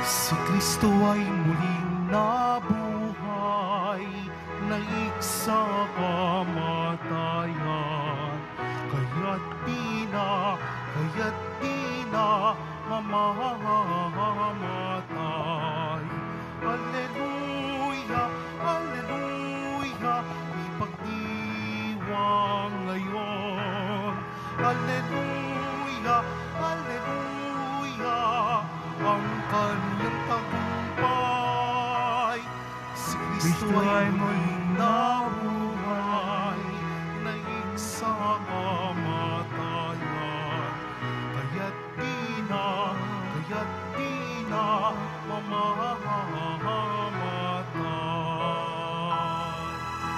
Si Kristo ay muling nabuhay, naik sa kamatayan, kaya't di na mamamatay. Alleluia, alleluia, ipagdiwang ngayon. Alleluia, alleluia, ang kanyang tagumpay. Si Kristo ay muling nabuhay, naik sa kamatayan, kaya't di na mamamatay.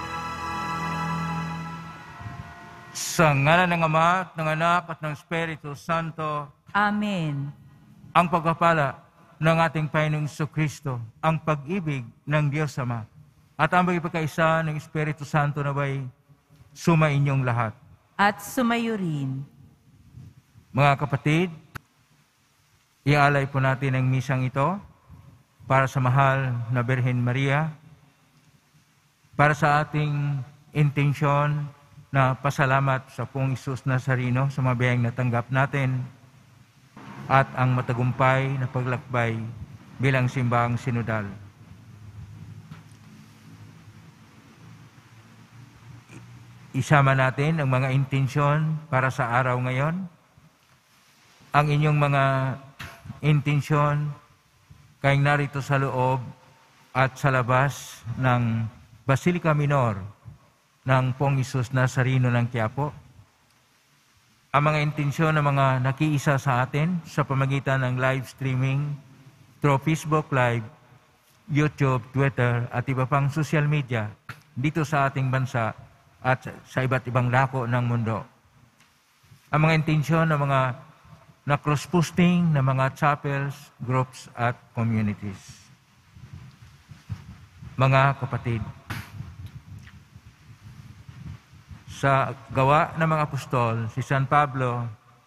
Sa ngalan ng Ama at ng Anak at ng Espiritu Santo. Amen. Ang pagpapala ng ating Panginoong Jesucristo, ang pag-ibig ng Diyos Ama, at ang pagkakaisa ng Espiritu Santo naway sumainyong lahat. At sumayo rin. Mga kapatid, ialay po natin ang misang ito para sa mahal na Birhen Maria, para sa ating intensyon na pasalamat sa Poong Isus Nazareno sa mga biyayang natanggap natin at ang matagumpay na paglakbay bilang simbahang sinodal. Isama natin ang mga intensyon para sa araw ngayon. Ang inyong mga intensyon kayong narito sa loob at sa labas ng Basilica Minor ng Poong Isus Nazareno ng Quiapo. Ang mga intensyon ng mga nakiisa sa atin sa pamagitan ng live streaming through Facebook Live, YouTube, Twitter at iba pang social media dito sa ating bansa at sa iba't ibang dako ng mundo. Ang mga intensyon ng mga na cross-posting ng mga chapels, groups at communities. Mga kapatid, sa gawa ng mga apostol, si San Pablo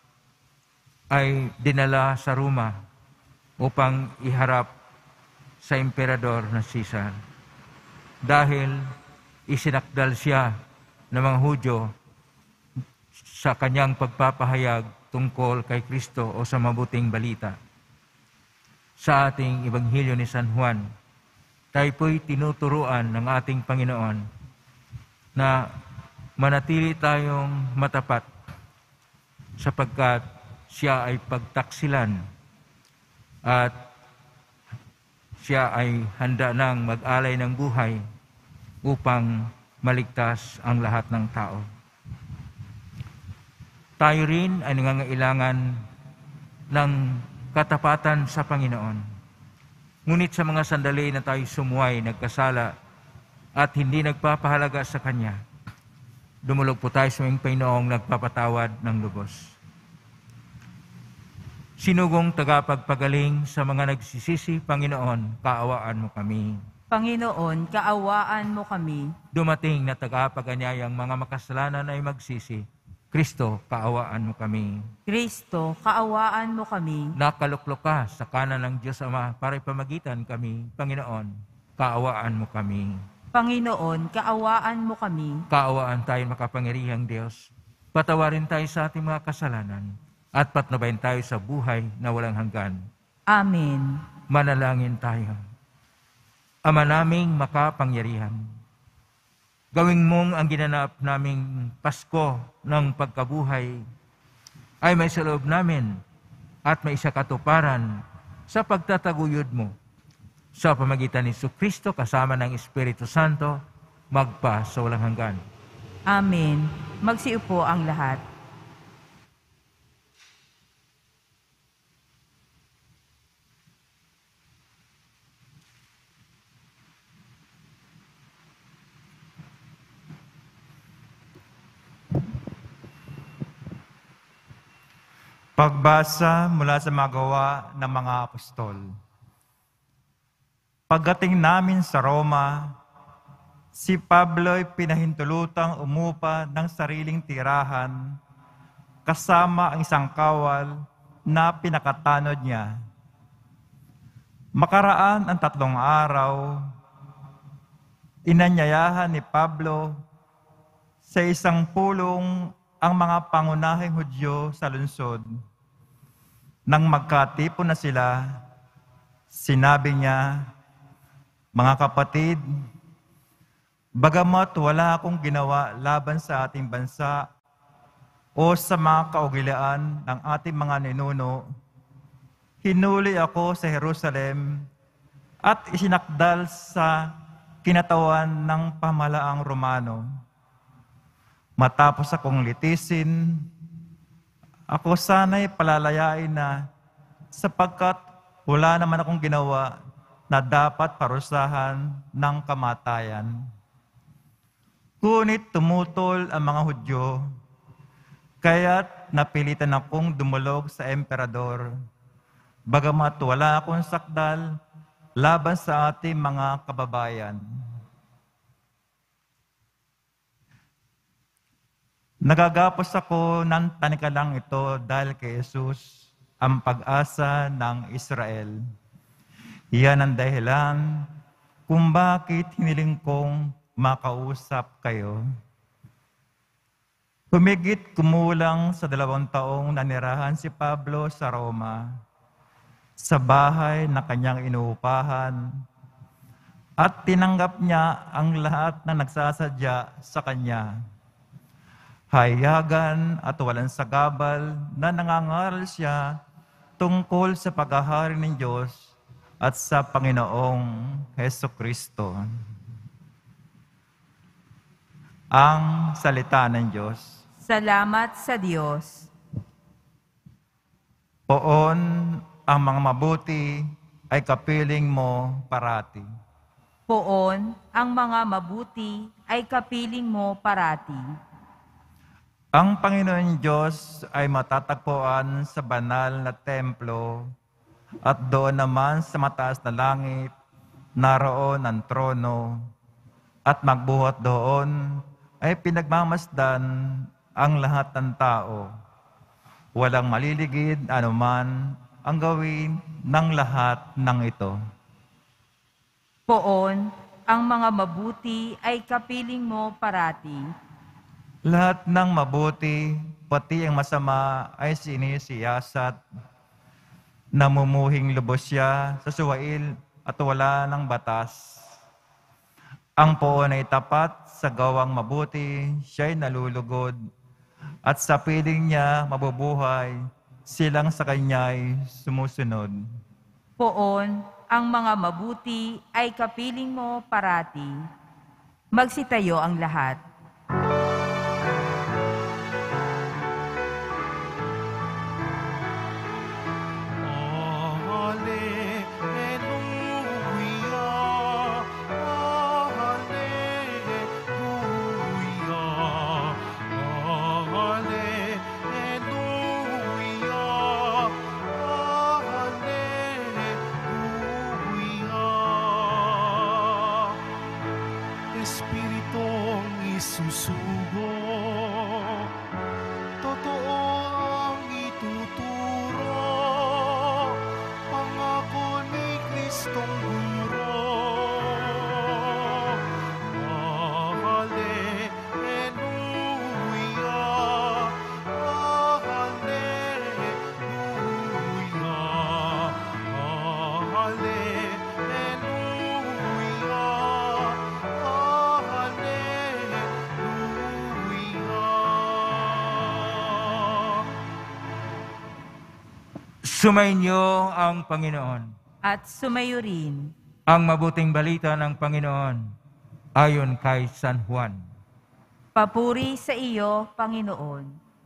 ay dinala sa Roma upang iharap sa emperador na Caesar. Dahil isinakdal siya ng mga Hudyo sa kanyang pagpapahayag tungkol kay Kristo o sa mabuting balita. Sa ating Ebanghelyo ni San Juan, tayo po'y tinuturuan ng ating Panginoon na manatili tayong matapat sapagkat siya ay pagtaksilan at siya ay handa nang mag-alay ng buhay upang maligtas ang lahat ng tao. Tayo rin ay nangangailangan ng katapatan sa Panginoon. Ngunit sa mga sandali na tayo sumuway, nagkasala at hindi nagpapahalaga sa Kanya, dumulog po tayo sa aming Panginoong nagpapatawad ng lubos. Sinugong tagapagpagaling sa mga nagsisisi, Panginoon, kaawaan mo kami. Panginoon, kaawaan mo kami. Dumating na tagapaganyayang mga makasalanan ay magsisi, Kristo, kaawaan mo kami. Kristo, kaawaan mo kami. Nakaluklok ka sa kanan ng Diyos Ama para ipamagitan kami, Panginoon, kaawaan mo kami. Panginoon, kaawaan mo kami. Kaawaan tayo makapangyarihang Diyos. Patawarin tayo sa ating mga kasalanan at patnubayan tayo sa buhay na walang hanggan. Amen. Manalangin tayo. Ama naming makapangyarihan, gawing mong ang ginanap naming Pasko ng pagkabuhay ay may sa loob namin at may isa katuparan sa pagtataguyod mo sa pamagitan ni Jesucristo kasama ng Espiritu Santo magpa sa walang hanggan. Amen. Magsiupo ang lahat. Pagbasa mula sa mga gawa ng mga apostol. Pagdating namin sa Roma, si Pablo'y pinahintulutang umupa ng sariling tirahan kasama ang isang kawal na pinakatanod niya. Makaraan ang 3 araw, inanyayahan ni Pablo sa isang pulong ang mga pangunahing Hudyo sa lungsod. Nang magkatipon na sila, sinabi niya, "Mga kapatid, bagamat wala akong ginawa laban sa ating bansa o sa mga kaugilian ng ating mga ninuno, hinuli ako sa Jerusalem at isinakdal sa kinatawan ng pamahalaang Romano. Matapos akong litisin, ako sana'y palalayain na sapagkat wala naman akong ginawa na dapat parusahan ng kamatayan. Ngunit tumutol ang mga Hudyo, kaya't napilitan akong dumulog sa emperador, bagamat wala akong sakdal laban sa ating mga kababayan. Nagagapos ako ng tanikalang ito dahil kay Jesus, ang pag-asa ng Israel. Iyan ang dahilan kung bakit hiniling kong makausap kayo. Humigit kumulang sa 2 taong nanirahan si Pablo sa Roma, sa bahay na kanyang inuupahan, at tinanggap niya ang lahat na nagsasadya sa kanya. Hayagan at walang sagabal na nangangaral siya tungkol sa paghahari ng Diyos at sa Panginoong Hesukristo. Ang salita ng Diyos. Salamat sa Diyos. Poon ang mga mabuti ay kapiling mo parati. Poon ang mga mabuti ay kapiling mo parati. Ang Panginoon Diyos ay matatagpuan sa banal na templo at doon naman sa mataas na langit, naroon ang trono at magbuhat doon ay pinagmamasdan ang lahat ng tao. Walang maliligid anuman ang gawin ng lahat ng ito. Poon ang mga mabuti ay kapiling mo parati. Lahat ng mabuti, pati ang masama ay sinisiyasat. Namumuhing lubos siya sa suwail at wala ng batas. Ang poon ay tapat sa gawang mabuti, siya'y nalulugod. At sa piling niya mabubuhay, silang sa kanya'y sumusunod. Poon ang mga mabuti ay kapiling mo parati. Magsitayo ang lahat. Espiritong isusugo, totoo ang ituturo, pangako ni Kristong guro. Hallelujah, hallelujah, Sumainyo ang Panginoon. At sumayo rin. Ang mabuting balita ng Panginoon ayon kay San Juan. Papuri sa iyo, Panginoon.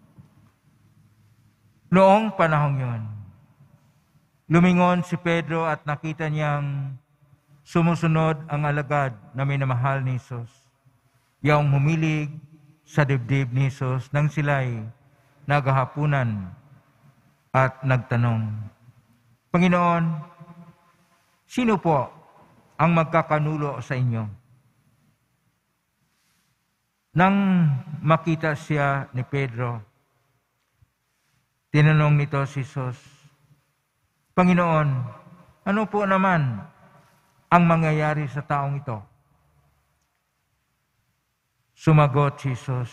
Noong panahong yun, lumingon si Pedro at nakita niyang sumusunod ang alagad na minamahal ni Jesus. Yaong humilig sa dibdib ni Jesus nang sila'y naghahapunan at nagtanong, Panginoon, sino po ang magkakanulo sa inyo? Nang makita siya ni Pedro, tinanong nito si Jesus, Panginoon, ano po naman ang mangyayari sa taong ito? Sumagot si Jesus,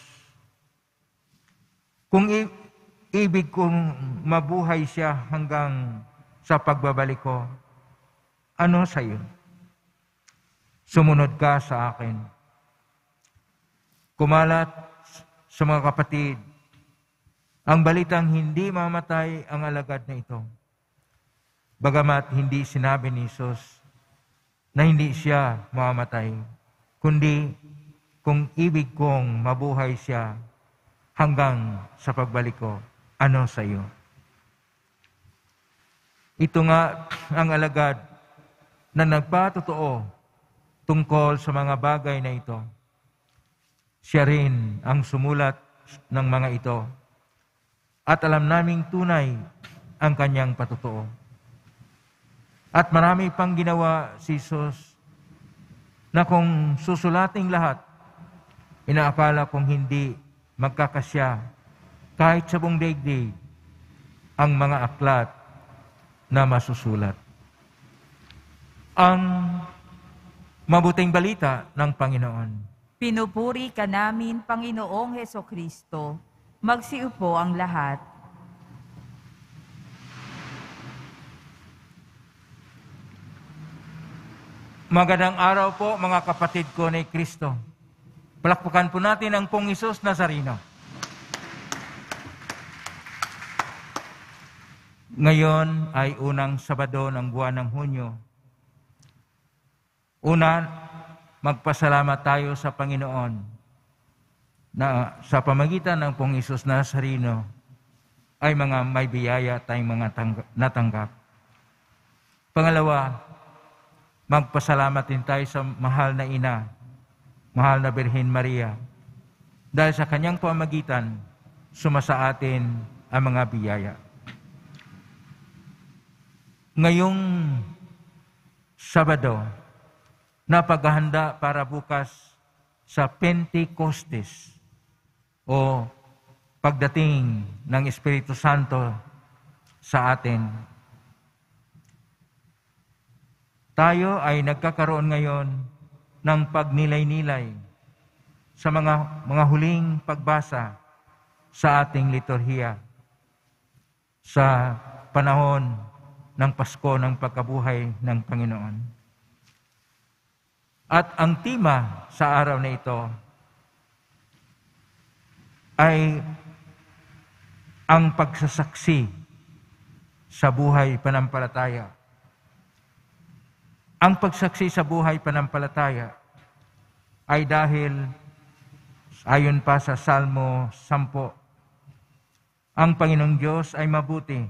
kung ibig kong mabuhay siya hanggang sa pagbabalik ko, ano sa iyo? Sumunod ka sa akin. Kumalat sa mga kapatid ang balitang hindi mamatay ang alagad na ito. Bagamat hindi sinabi ni Jesus na hindi siya mamamatay, kundi kung ibig kong mabuhay siya hanggang sa pagbalik ko, ano sa iyo? Ito nga ang alagad na nagpatotoo tungkol sa mga bagay na ito. Siya rin ang sumulat ng mga ito at alam naming tunay ang kanyang patotoo. At marami pang ginawa si Jesus na kung susulating lahat, inaakala kong hindi magkakasya kahit sa buong daigdig ang mga aklat na masusulat. Ang mabuting balita ng Panginoon. Pinupuri ka namin, Panginoong Hesukristo. Magsiupo ang lahat. Magandang araw po mga kapatid ko ni Kristo. Palakpakan po natin ang Pong Hesus Nazareno. Ngayon ay unang Sabado ng buwan ng Hunyo. Una, magpasalamat tayo sa Panginoon na sa pamagitan ng Pong Hesus Nazareno ay mga may biyaya tayong mga natanggap. Pangalawa, magpasalamat din tayo sa mahal na ina, mahal na Birhen Maria, dahil sa kanyang pamagitan, sumasa atin ang mga biyaya. Ngayong Sabado, na paghahanda para bukas sa Pentecostes o pagdating ng Espiritu Santo sa atin, tayo ay nagkakaroon ngayon ng pagnilay-nilay sa mga huling pagbasa sa ating liturhiya sa panahon ng Pasko ng pagkabuhay ng Panginoon. At ang tema sa araw na ito ay ang pagsasaksi sa buhay panampalataya. Ang pagsaksi sa buhay panampalataya ay dahil, ayon pa sa Salmo 10, ang Panginoong Diyos ay mabuti.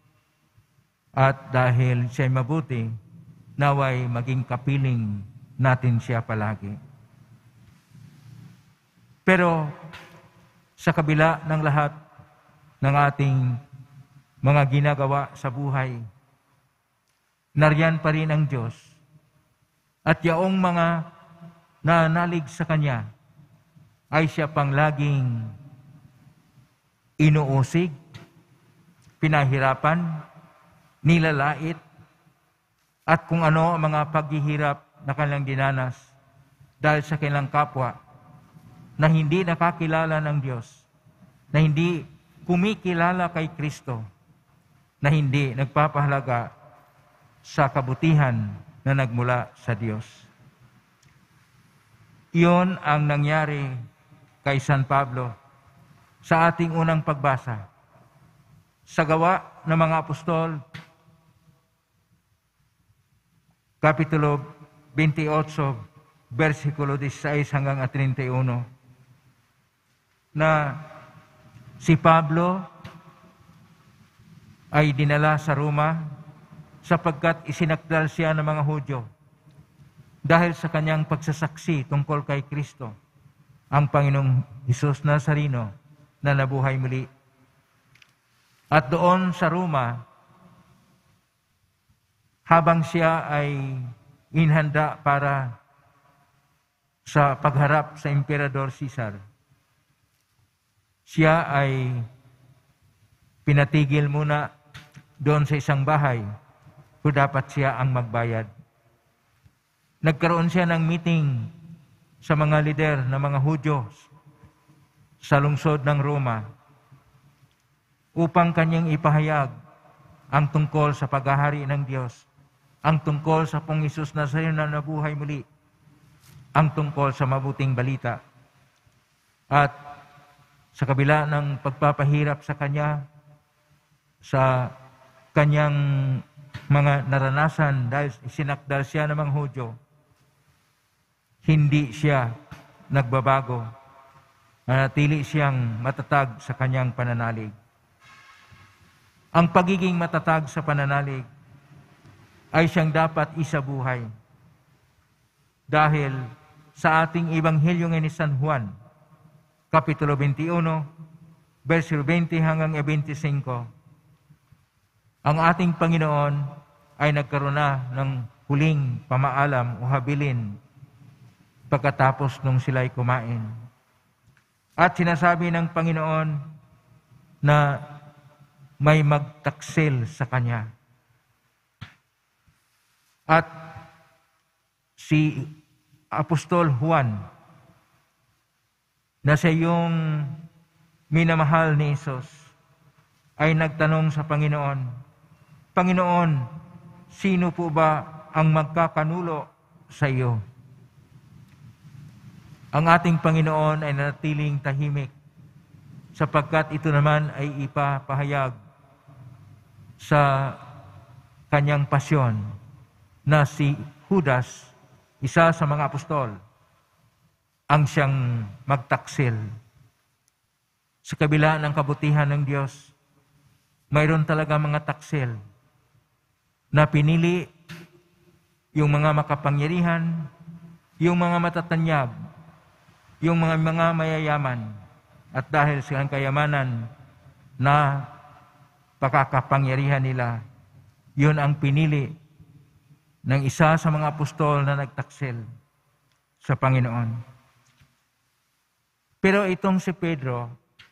At dahil siya ay mabuti, naway maging kapiling natin siya palagi. Pero sa kabila ng lahat ng ating mga ginagawa sa buhay, nariyan pa rin ang Diyos. At yaong mga nanalig sa Kanya ay siya pang laging inuusig, pinahirapan, nilalait, at kung ano ang mga paghihirap na kanilang dinanas dahil sa kanilang kapwa na hindi nakakilala ng Diyos, na hindi kumikilala kay Kristo, na hindi nagpapahalaga sa kabutihan na nagmula sa Diyos. Iyon ang nangyari kay San Pablo sa ating unang pagbasa. Sa Gawa ng mga Apostol, Kapitulo 28, versikulo 16 hanggang 31, na si Pablo ay dinala sa Roma sapagkat isinakdal siya ng mga Hudyo dahil sa kanyang pagsasaksi tungkol kay Kristo, ang Panginoong Hesus Nazareno na nabuhay muli. At doon sa Roma, habang siya ay inhanda para sa pagharap sa Emperador Caesar, siya ay pinatigil muna doon sa isang bahay kung dapat siya ang magbayad. Nagkaroon siya ng meeting sa mga lider ng mga Hudyo sa lungsod ng Roma upang kanyang ipahayag ang tungkol sa paghahari ng Diyos, ang tungkol sa Pong Hesus Nazareno na nabuhay muli, ang tungkol sa mabuting balita. At sa kabila ng pagpapahirap sa kanya, sa kanyang mga naranasan dahil sinakdal siya ng mga Hudyo, hindi siya nagbabago. Nanatili siyang matatag sa kanyang pananalig. Ang pagiging matatag sa pananalig ay siyang dapat isabuhay. Dahil sa ating Ebanghelyo ngayon ni San Juan, Kapitulo 21, versikulo 20 hanggang 25, ang ating Panginoon ay nagkaroon na ng huling pamaalam o habilin pagkatapos nung sila'y kumain. At sinasabi ng Panginoon na may magtaksil sa Kanya. At si Apostol Juan, na siya yung minamahal ni Jesus, ay nagtanong sa Panginoon, Panginoon, sino po ba ang magkakanulo sa iyo? Ang ating Panginoon ay nanatiling tahimik sapagkat ito naman ay ipapahayag sa kanyang pasyon na si Judas, isa sa mga apostol, ang siyang magtaksil. Sa kabila ng kabutihan ng Diyos, mayroon talaga mga taksil na pinili yung mga makapangyarihan, yung mga matatanyag, yung mga mayayaman, at dahil sa kayamanan na pakakapangyarihan nila, yun ang pinili ng isa sa mga apostol na nagtaksil sa Panginoon. Pero itong si Pedro,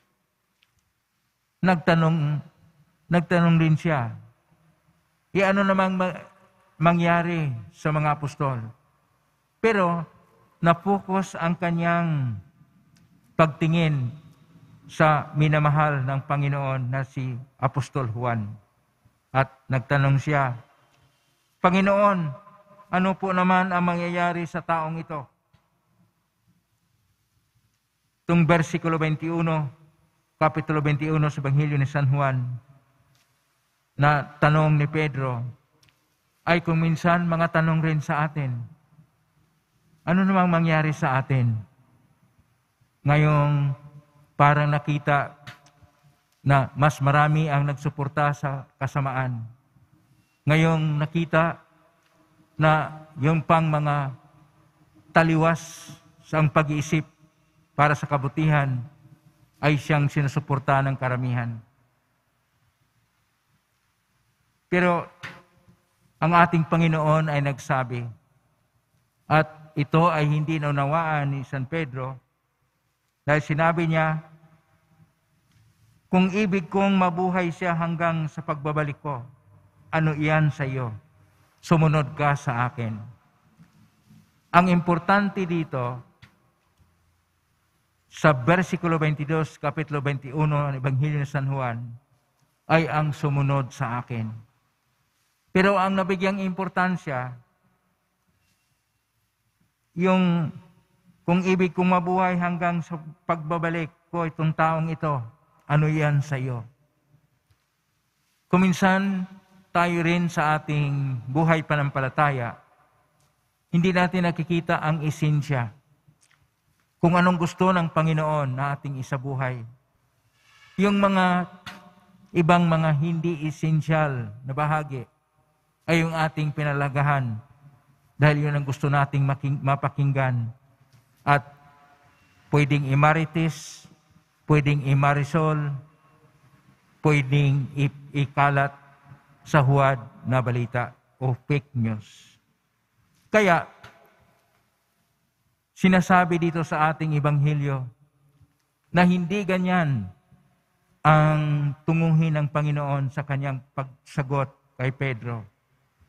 nagtanong din siya, ano namang mangyari sa mga apostol? Pero napokus ang kanyang pagtingin sa minamahal ng Panginoon na si Apostol Juan. At nagtanong siya, Panginoon, ano po naman ang mangyayari sa taong ito? Itong versikulo 21, Kapitulo 21 sa Ebanghelyo ni San Juan, na tanong ni Pedro, ay kung minsan mga tanong rin sa atin, ano namang mangyari sa atin? Ngayong parang nakita na mas marami ang nagsuporta sa kasamaan. Ngayong nakita na yung pang mga taliwas sa pag-iisip para sa kabutihan ay siyang sinusuporta ng karamihan. Pero ang ating Panginoon ay nagsabi, at ito ay hindi naunawaan ni San Pedro, dahil sinabi niya, kung ibig kong mabuhay siya hanggang sa pagbabalik ko, ano iyan sa iyo? Sumunod ka sa akin. Ang importante dito, sa versikulo 22, Kapitulo 21 ng Ebanghelyo ni San Juan, ay ang sumunod sa akin. Pero ang nabigyang importansya, yung kung ibig kong mabuhay hanggang sa pagbabalik ko itong taong ito, ano yan sa iyo? Kuminsan, tayo rin sa ating buhay panampalataya, hindi natin nakikita ang esensya, kung anong gusto ng Panginoon na ating isabuhay. Yung mga ibang mga hindi esensyal na bahagi ay yung ating pinalagahan dahil yun ang gusto nating mapakinggan. At pwedeng imarites, pwedeng imarisol, pwedeng ikalat sa huwad na balita o fake news. Kaya, sinasabi dito sa ating Ebanghelyo na hindi ganyan ang tunguhin ng Panginoon sa kanyang pagsagot kay Pedro.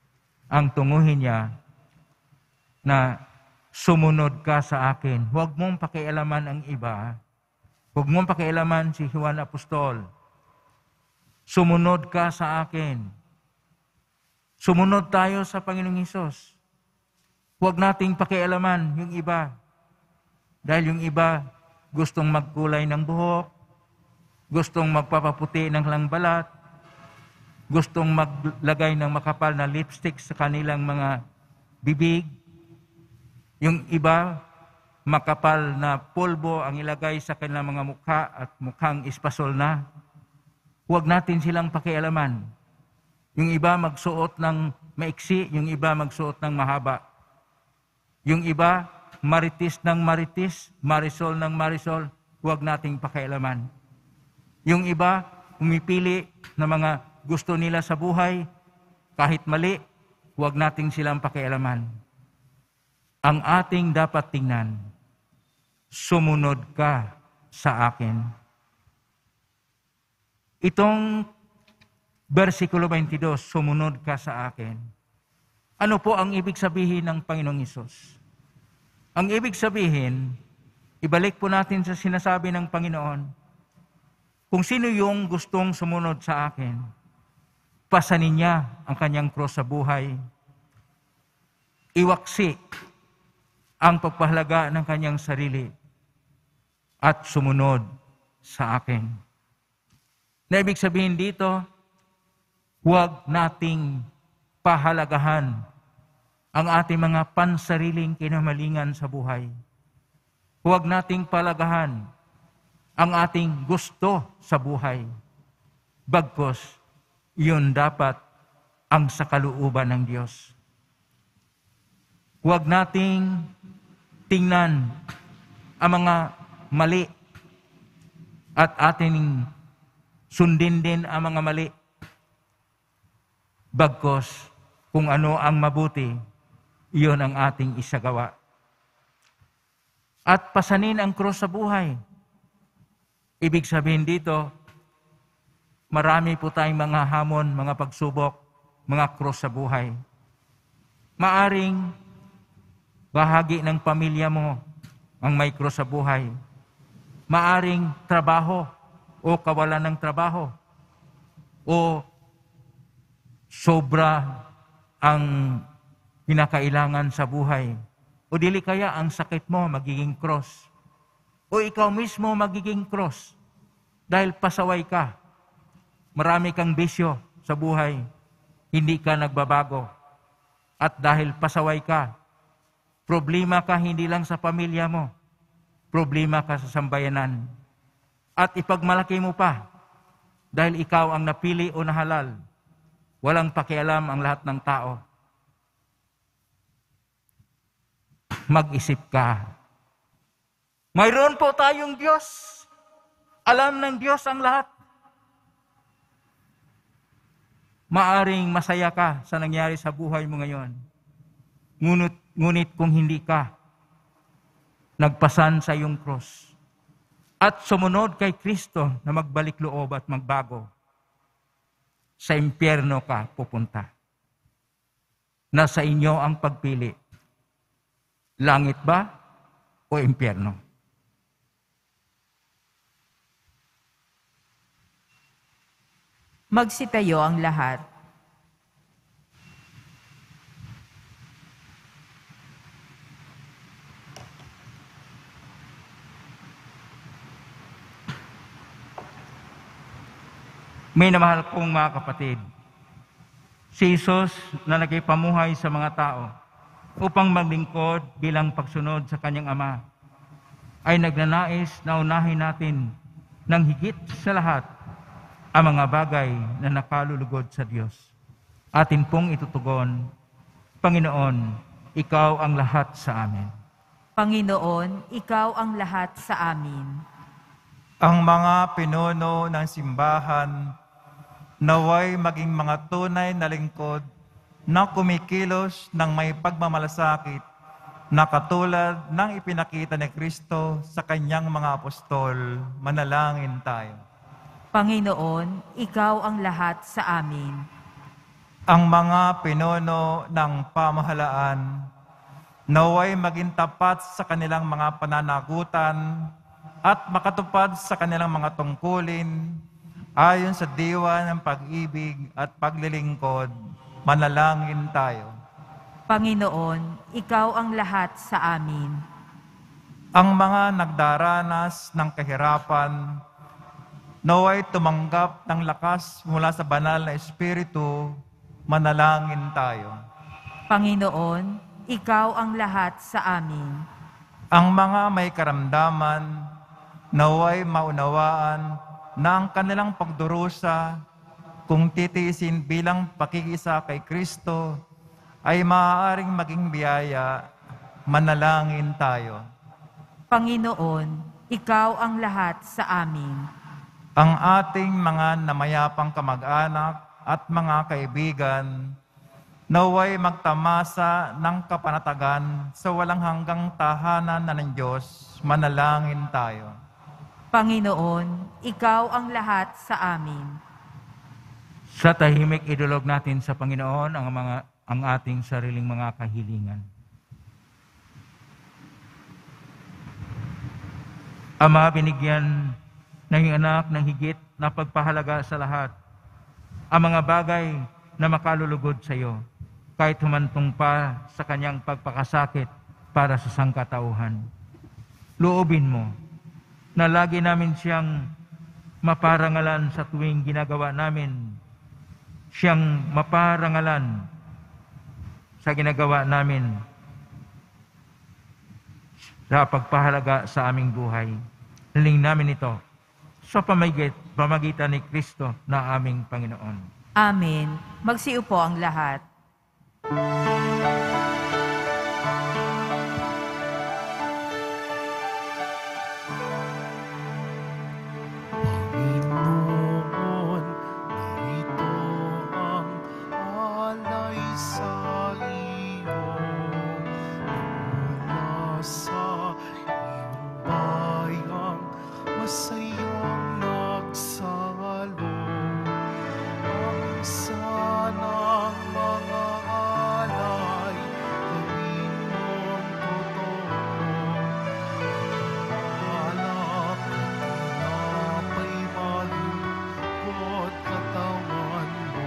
ang tunguhin niya na sumunod ka sa akin. Huwag mong pakialaman ang iba. Huwag mong pakialaman si Juan Apostol. Sumunod ka sa akin. Sumunod tayo sa Panginoong Hesus. Huwag nating pakialaman yung iba. Dahil yung iba gustong magkulay ng buhok, gustong magpapaputi ng langbalat, gustong maglagay ng makapal na lipstick sa kanilang mga bibig. Yung iba, makapal na pulbo ang ilagay sa kanilang mga mukha at mukhang ispasol na. Huwag natin silang pakialaman. Yung iba magsuot ng maiksi, yung iba magsuot ng mahaba. Yung iba, maritis ng maritis, marisol ng marisol, huwag nating pakialaman. Yung iba, umipili na mga gusto nila sa buhay, kahit mali, huwag nating silang pakialaman. Ang ating dapat tingnan, sumunod ka sa akin. Itong versikulo 22, sumunod ka sa akin. Ano po ang ibig sabihin ng Panginoong Hesus? Ang ibig sabihin, ibalik po natin sa sinasabi ng Panginoon, kung sino yung gustong sumunod sa akin, pasanin niya ang kanyang cross sa buhay. Iwaksi ang pagpahalaga ng kanyang sarili at sumunod sa akin. Na ibig sabihin dito, huwag nating pahalagahan ang ating mga pansariling kinamalingan sa buhay. Huwag nating palagahan ang ating gusto sa buhay. Bagkus, iyon dapat ang sakalooban ng Diyos. Huwag nating tingnan ang mga mali at ating sundin din ang mga mali. Bagkus, kung ano ang mabuti, iyon ang ating isagawa. At pasanin ang krus sa buhay. Ibig sabihin dito, marami po tayong mga hamon, mga pagsubok, mga krus sa buhay. Maaring bahagi ng pamilya mo ang may krus sa buhay. Maaring trabaho o kawalan ng trabaho. O sobra ang kinakailangan sa buhay. O dili kaya ang sakit mo magiging krus. O ikaw mismo magiging krus dahil pasaway ka. Marami kang bisyo sa buhay, hindi ka nagbabago. At dahil pasaway ka, problema ka hindi lang sa pamilya mo, problema ka sa sambayanan. At ipagmalaki mo pa, dahil ikaw ang napili o nahalal, walang pakialam ang lahat ng tao. Mag-isip ka. Mayroon po tayong Diyos. Alam ng Diyos ang lahat. Maaring masaya ka sa nangyari sa buhay mo ngayon. Ngunit kung hindi ka nagpasan sa iyong cross at sumunod kay Kristo na magbalik loob at magbago, sa impyerno ka pupunta. Nasa inyo ang pagpili. Langit ba o impyerno? Magsitayo ang lahat. May namahal kong mga kapatid, si Jesus na nagpamuhay sa mga tao upang maglingkod bilang pagsunod sa kanyang Ama, ay nagnanais na unahin natin ng higit sa lahat ang mga bagay na nakalulugod sa Diyos. Atin pong itutugon, Panginoon, Ikaw ang lahat sa amin. Panginoon, Ikaw ang lahat sa amin. Ang mga pinuno ng simbahan naway maging mga tunay na lingkod na kumikilos ng may pagmamalasakit na katulad ng ipinakita ni Kristo sa kanyang mga apostol. Manalangin tayo. Panginoon, Ikaw ang lahat sa amin. ang mga pinuno ng pamahalaan naway maging tapat sa kanilang mga pananagutan at makatupad sa kanilang mga tungkulin ayon sa diwa ng pag-ibig at paglilingkod. Manalangin tayo. Panginoon, Ikaw ang lahat sa amin. Ang mga nagdaranas ng kahirapan, naway tumanggap ng lakas mula sa banal na Espiritu. Manalangin tayo. Panginoon, Ikaw ang lahat sa amin. Ang mga may karamdaman, naway maunawaan na ang kanilang pagdurusa kung titiisin bilang pakikisa kay Kristo ay maaaring maging biyaya. Manalangin tayo. Panginoon, Ikaw ang lahat sa amin. Ang ating mga namayapang kamag-anak at mga kaibigan, naway magtamasa ng kapanatagan sa walang hanggang tahanan na ng Diyos. Manalangin tayo. Panginoon, Ikaw ang lahat sa amin. Sa tahimik idulog natin sa Panginoon ang ating sariling mga kahilingan. Ama, binigyan ng anak ng higit na pagpahalaga sa lahat ang mga bagay na makalulugod sa iyo, kahit humantong pa sa kanyang pagpakasakit para sa sangkatauhan. Loobin mo na lagi namin siyang maparangalan sa tuwing ginagawa namin, siyang maparangalan sa ginagawa namin sa pagpahalaga sa aming buhay. Hiling namin ito sa pamagitan ni Kristo na aming Panginoon. Amen. Magsiupo ang lahat. Panginoon, narito ang alay sa iyo. Mula sa iyong bayang masayang nagsalo. Ang sanang mga alay, gawin mong totoo. Alak at tinapay malulugod katawan mo.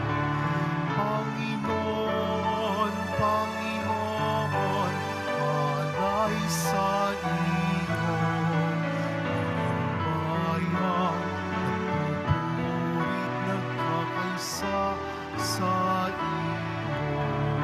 Panginoon, Panginoon, alay sa iyo. Ang bayang nagpupurit nagkakaisa sa iyo.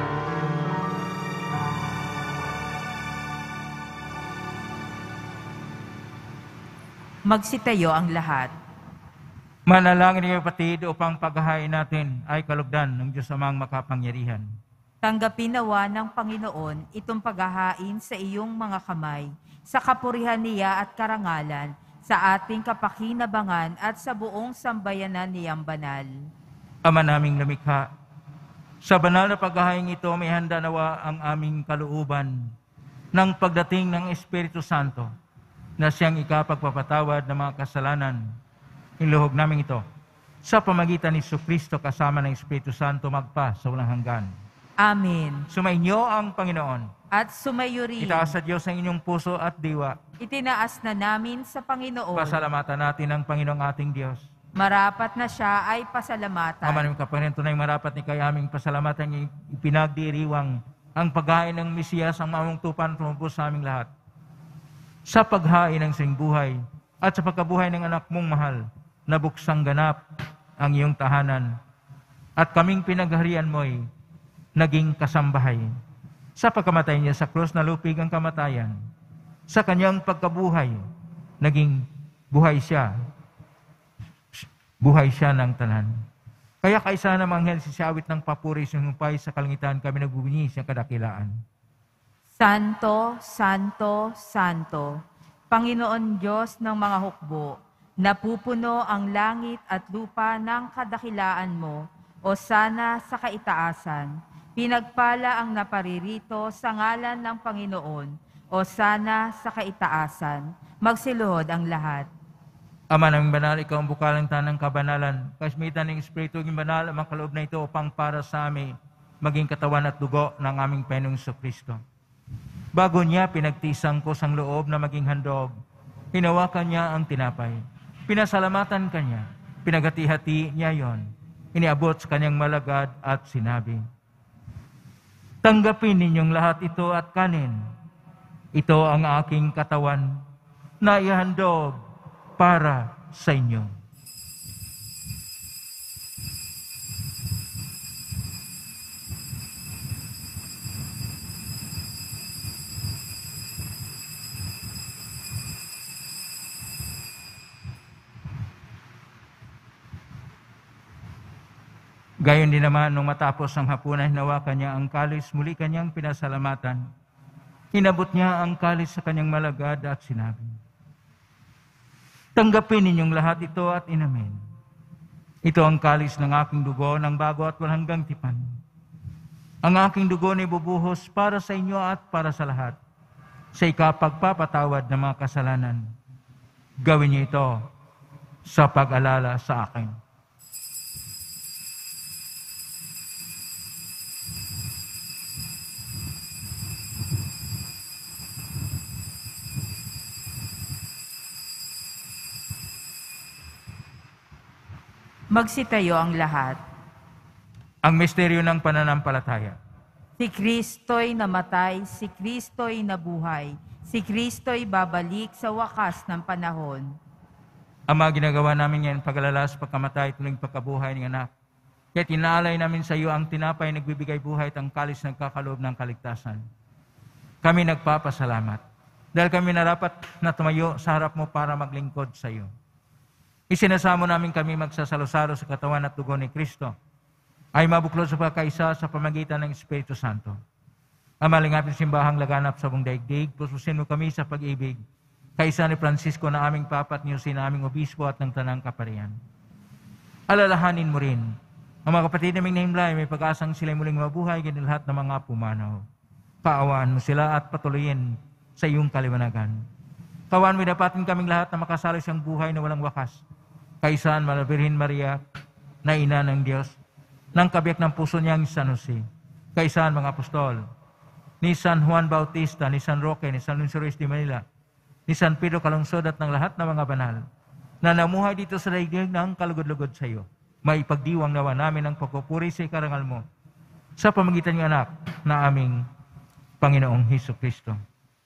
Magsitayo ang lahat. Manalangin niyo, kapatid, upang paghahain natin ay kalugdan ng Diyos Amang makapangyarihan. Tanggapin nawa ng Panginoon itong paghahain sa iyong mga kamay, sa kapurihan niya at karangalan, sa ating kapakinabangan at sa buong sambayanan niyang banal. Ama naming lumikha, sa banal na paghahain ito may handa nawa ang aming kalooban ng pagdating ng Espiritu Santo na siyang ikapagpapatawad ng mga kasalanan. Iluhog namin ito sa pamagitan ni Kristo kasama ng Espiritu Santo magpa sa walang hanggan. Amen. Sumainyo ang Panginoon. At sumayo rin. Itaas sa Diyos ang inyong puso at diwa. Itinaas na namin sa Panginoon. Pasalamatan natin ang Panginoong ating Diyos. Marapat na siya ay pasalamatan. Ama namin kaparinto na yung marapat ni kay aming pasalamatan ipinagdiriwang ang paghain ng Mesiyas ang mamong tupan tumubos sa aming lahat. Sa paghain ng sing buhay at sa pagkabuhay ng anak mong mahal, nabuksang ganap ang iyong tahanan at kaming pinagharian mo'y naging kasambahay. Sa pagkamatay niya sa krus, nalupig ang kamatayan. Sa kanyang pagkabuhay, naging buhay siya. Buhay siya ng tanan. Kaya kaisa na manghel si siawit ng papuri sa humpay sa kalangitan kami nagbubunyi siyang kadakilaan. Santo, Santo, Santo, Panginoon Diyos ng mga hukbo, napupuno ang langit at lupa ng kadakilaan mo, o sana sa kaitaasan. Pinagpala ang naparirito sa ngalan ng Panginoon, o sana sa kaitaasan. Magsiluhod ang lahat. Ama naming banal, ikaw ang bukalang tanang kabanalan. Kasmitan ng Espiritu ng banal, ang kaloob na ito upang para sa amin, maging katawan at dugo ng aming Panginoong Kristo. Bago niya pinagtisang ko sang loob na maging handog, hinawakan niya ang tinapay. Pinasalamatan kanya, pinaghati-hati niya yon. Iniabot sa kanyang malagad at sinabi, tanggapin ninyong lahat ito at kanin. Ito ang aking katawan na ihandog para sa inyo. Gayon din naman, nung matapos ang hapunan, hinawakan niya ang kalis, muli kanyang pinasalamatan. Inabot niya ang kalis sa kanyang malagad at sinabi, tanggapin ninyong lahat ito at inamin. Ito ang kalis ng aking dugo ng bago at walang hanggang tipan. Ang aking dugo na ibubuhos para sa inyo at para sa lahat, sa ikapagpapatawad ng mga kasalanan. Gawin niyo ito sa pag-alala sa akin. Magsitayo ang lahat. Ang misteryo ng pananampalataya. Si Kristo'y namatay, si Kristo'y nabuhay, si Kristo'y babalik sa wakas ng panahon. Ama, ginagawa namin yan pag-alala sa pagkamatay at muling pagkabuhay ng anak. Kaya tinaalay namin sa iyo ang tinapay nagbibigay buhay at ang kalis nagkakaloob ng kaligtasan. Kami nagpapasalamat dahil kami narapat na tumayo sa harap mo para maglingkod sa iyo. Isinasamo namin kami magsasalo-salo sa katawan at dugo ni Kristo ay mabuklod sa pagkaisa sa pamagitan ng Espiritu Santo. Ama, lingapin simbahang laganap sa buong daigdig, pususin mo kami sa pag-ibig, kaisa ni Francisco na aming Papa at Niyosin na aming Obispo at ng Tanang Kaparian. Alalahanin mo rin ang mga kapatid naming nahimlay, may pag-asang sila'y muling mabuhay, ganyan lahat ng mga pumanaw. Kaawaan mo sila at patuloyin sa iyong kaliwanagan. Kawan mo dapatin kaming lahat na makasalo siyang buhay na walang wakas. Kaisaan Malabirhin Maria, na ina ng Diyos, ng kabiyak ng puso niyang San Jose. Kaisaan mga apostol, ni San Juan Bautista, ni San Roque, ni San Luis de Manila, ni San Pedro Calungsod at ng lahat ng mga banal, na namuhay dito sa daigdig ng kalugod-lugod sa iyo. Maipagdiwang nawa namin ang pagpupuri sa ikarangal mo sa pamagitan ng anak na aming Panginoong Hesukristo.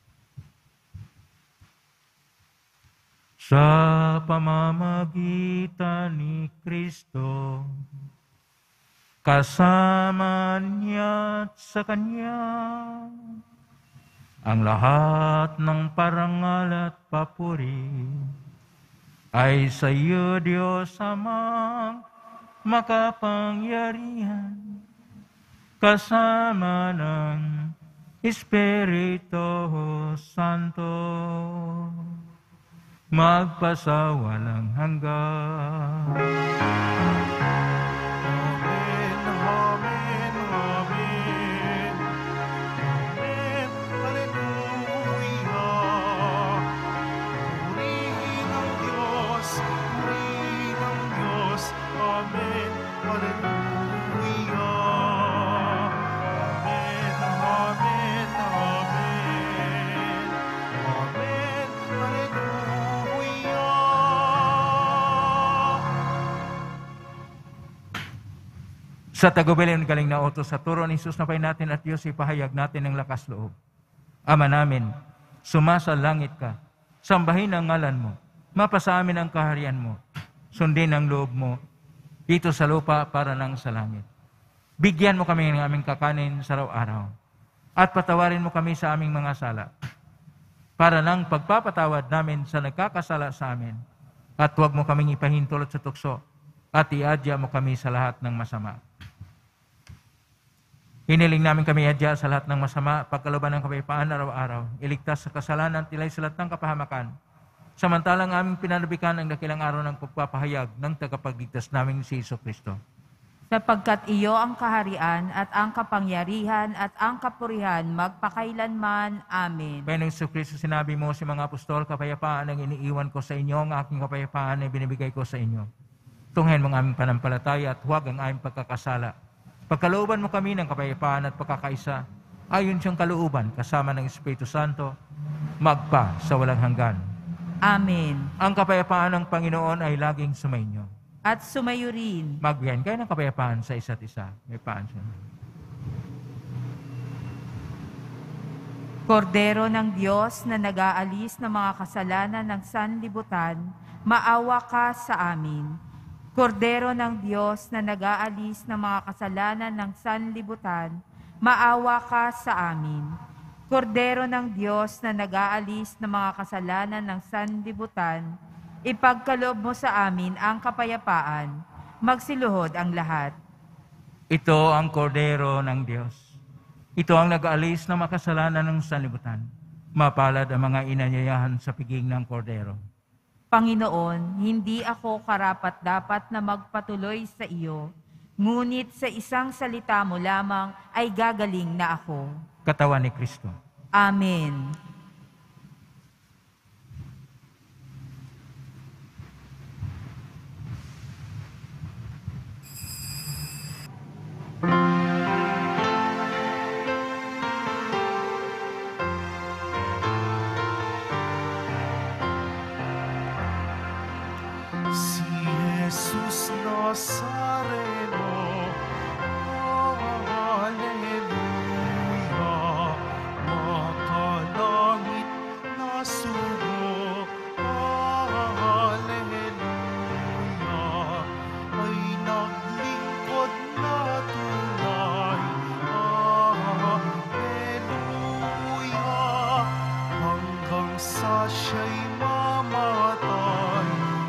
Sa pamamagitan ni Kristo, kasama niya at sa Kanya, ang lahat ng parangal at papuri ay sa iyo, Diyos Amang makapangyarihan, kasama ng Espiritu Santo, magpasawalang hanggan. Amen, amen, amen. Amen, hallelujah. Purihin ang Diyos, purihin ang Diyos. Amen, hallelujah. Amen, amen, amen. Amen, hallelujah. Sa tagubilin galing na utos sa turo ni Jesus na pay natin at Diyos, ipahayag natin ng lakas loob. Ama namin, sumasa langit ka, sambahin ang ngalan mo, mapasa amin ang kaharian mo, sundin ang loob mo, dito sa lupa para nang sa langit. Bigyan mo kami ng aming kakanin sa araw-araw, at patawarin mo kami sa aming mga sala, para nang pagpapatawad namin sa nagkakasala sa amin, at huwag mo kaming ipahintulot sa tukso, at iadya mo kami sa lahat ng masama. Hiniling namin kami adya sa lahat ng masama, pagkalooban ng kapayapaan araw-araw, iligtas sa kasalanan, tilay sa lahat ng kapahamakan, samantalang aming pinanabikan ang dakilang araw ng pagpapahayag ng tagapagligtas namin si Jesu Kristo. sapagkat iyo ang kaharian at ang kapangyarihan at ang kapurihan magpakailanman. Amen. Panginoong Kristo, sinabi mo sa mga apostol, kapayapaan ang iniiwan ko sa inyo, ang aking kapayapaan ay binibigay ko sa inyo. Tunghayan mo ang aming panampalataya at huwag ang aming pagkakasala. Pagkalooban mo kami ng kapayapaan at pagkakaisa, ayon siyang kalooban kasama ng Espiritu Santo, magpa sa walang hanggan. Amen. Ang kapayapaan ng Panginoon ay laging sumainyo. At sumayo rin. Magbiyan kayo ng kapayapaan sa isa't isa. May paan siya. Kordero ng Diyos na nag-aalis ng mga kasalanan ng sanlibutan, maawa ka sa amin. Kordero ng Diyos na nag-aalis ng mga kasalanan ng sanlibutan, maawa ka sa amin. Kordero ng Diyos na nag-aalis ng mga kasalanan ng sanlibutan, ipagkaloob mo sa amin ang kapayapaan. Magsiluhod ang lahat. Ito ang kordero ng Diyos. Ito ang nag-aalis ng makasalanan ng sanlibutan. Mapalad ang mga inanyayahan sa piging ng kordero. Panginoon, hindi ako karapat-dapat na magpatuloy sa iyo, ngunit sa isang salita mo lamang ay gagaling na ako. Katawan ni Kristo. Amen. Si Jesus Nazareno, Hallelujah, makalangit na sugo, Hallelujah, ay naglingkod na tunay, Hallelujah, hanggang sa siya'y mamatay,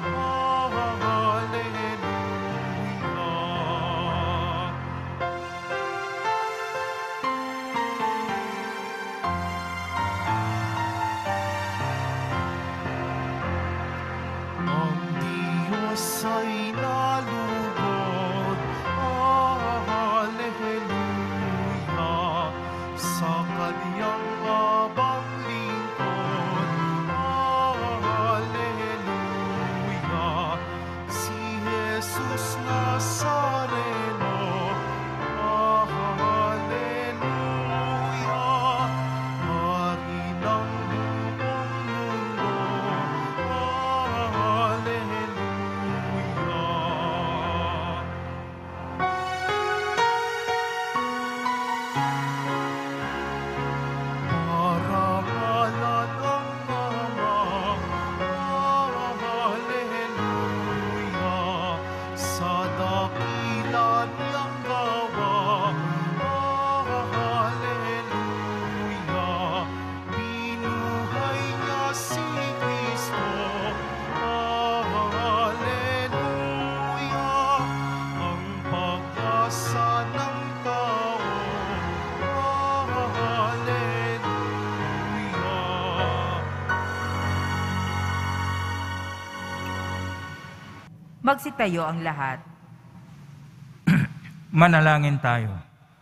ang Diyos ay nalugod, Hallelujah, sa Kanyang habang lingkod, Hallelujah, si Jesus Nazareno, Hallelujah, Hari ng buong mundo, Hallelujah. Parangalan ang Ama, Hallelujah, sa dakila niyang gawa, Hallelujah, binuhay niya si Kristo, Hallelujah, ang pag-asa ng tao, Hallelujah. Magsitayo ang lahat. Manalangin tayo.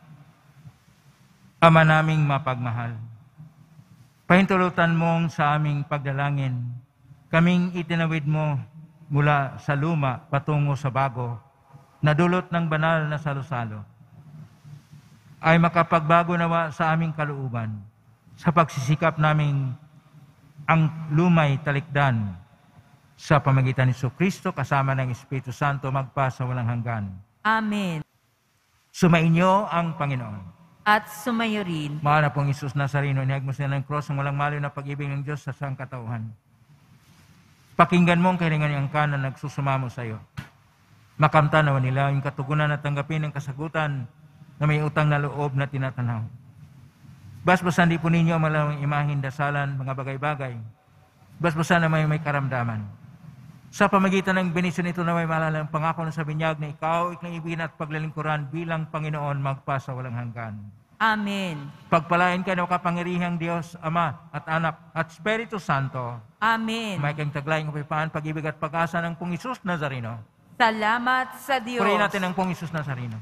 Ama naming mapagmahal, pahintulutan mong sa aming pagdalangin, kaming itinawid mo mula sa luma patungo sa bago, na dulot ng banal na salo-salo, ay makapagbago nawa sa aming kalooban, sa pagsisikap naming ang lumay talikdan sa pamagitan ni Kristo kasama ng Espiritu Santo magpa sa walang hanggan. Amen. Sumainyo ang Panginoon. At sumayo rin. Mahal na pong Isus Nazareno, inihagmos na ng cross ang walang maliw na pag-ibig ng Diyos sa sangkatauhan. Pakinggan mo ang kahilingan ng angkan na nagsusumamo sa iyo. Makamtan naman nila yung katugunan at tanggapin ang kasagutan na may utang na loob na tinatanaw. Basbasan di po ninyo ang malawang imahin, dasalan, mga bagay-bagay. Basbasan na may karamdaman. Sa pamagitan ng benisyon ito na may maalala ang pangako na sa binyag na ikaw, iknaibigin at paglalingkuran bilang Panginoon magpa sa walang hanggan. Amen. Pagpalain ka ng kapangyarihang Diyos, Ama at Anak at Espiritu Santo. Amen. May kang taglay ng kapayapaan, pag-ibig at pag-asa ng pong Isus Nazareno. Salamat sa Diyos. Purihin natin ang Pong Isus Nazareno.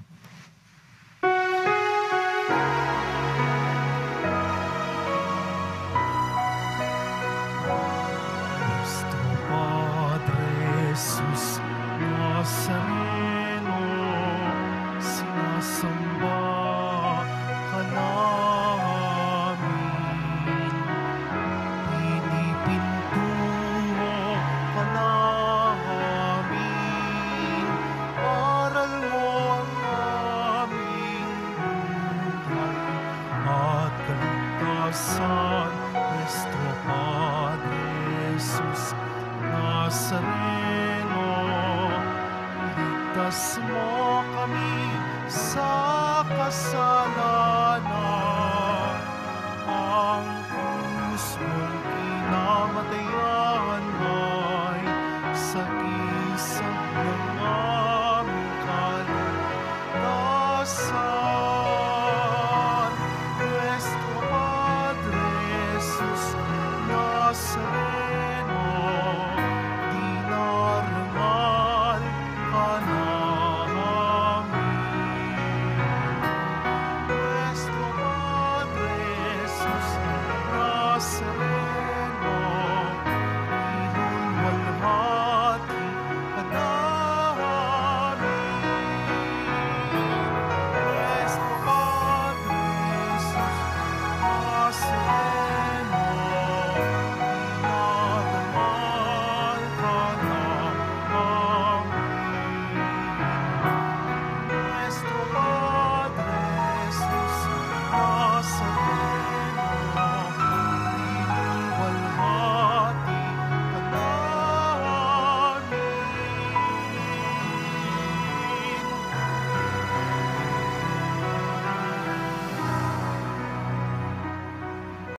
Nuestro Padre Jesus Nazareno, sinasamba ka namin. Pinipintuho ka namin. Aral mo ang aming buhay at kaligtasan. Nuestro Padre Jesus Nazareno, iligtas mo kami sa kasalanan.